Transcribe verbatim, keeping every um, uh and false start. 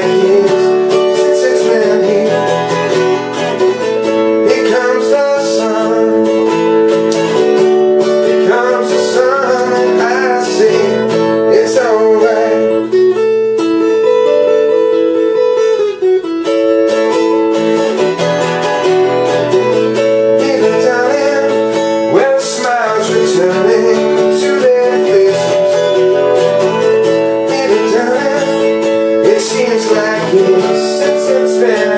years since it's been here. Here comes the sun, here comes the sun, and I see it's alright. Even down in where the smiles returning to their faces, even down in, it seems like years since it's been